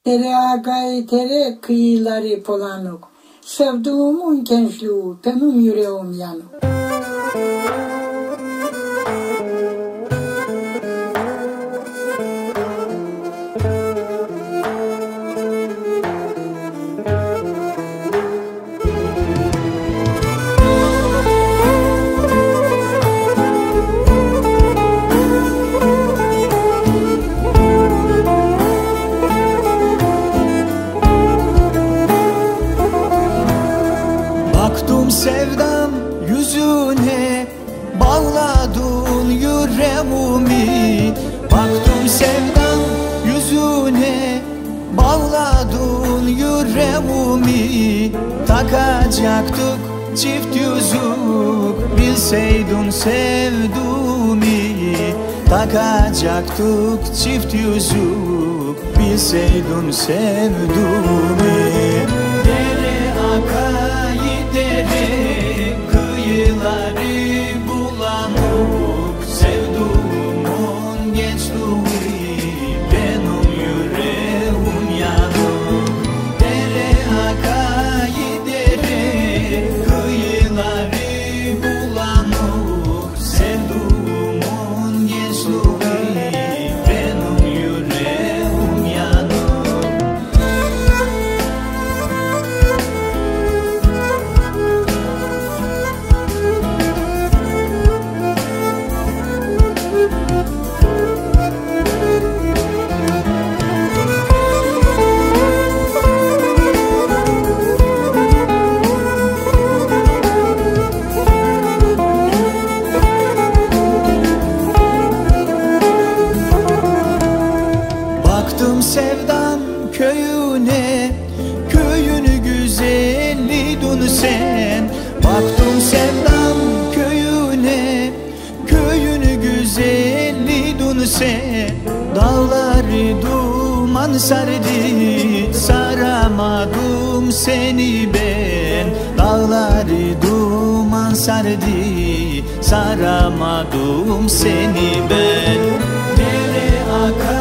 Tere agay tere kıyıları polanuk. Sevduğumun gençliği benim yüreğim yanık. Baktım sevdam yüzüne, bağladın yüreğimi. Baktım sevdam yüzüne, bağladın yüreğimi. Takacaktık çift yüzük, bilseydin sevduğumu. Takacaktık çift yüzük, bilseydin sevduğumu. Dere akay dere, kıyıları bulanık. Sevduğumun gençliği benim yüreğim yanık. Dere akay dere, kıyıları bulanık. Sevduğumun gençliği benim yüreğim yanık. Baktım sevdam köyüne, köyünü güzelliydin sen. Baktım sevdam köyüne, köyünü güzelliydin sen. Dağları duman sardı, saramadım seni ben. Dağları duman sardı, saramadım seni ben. Dere akar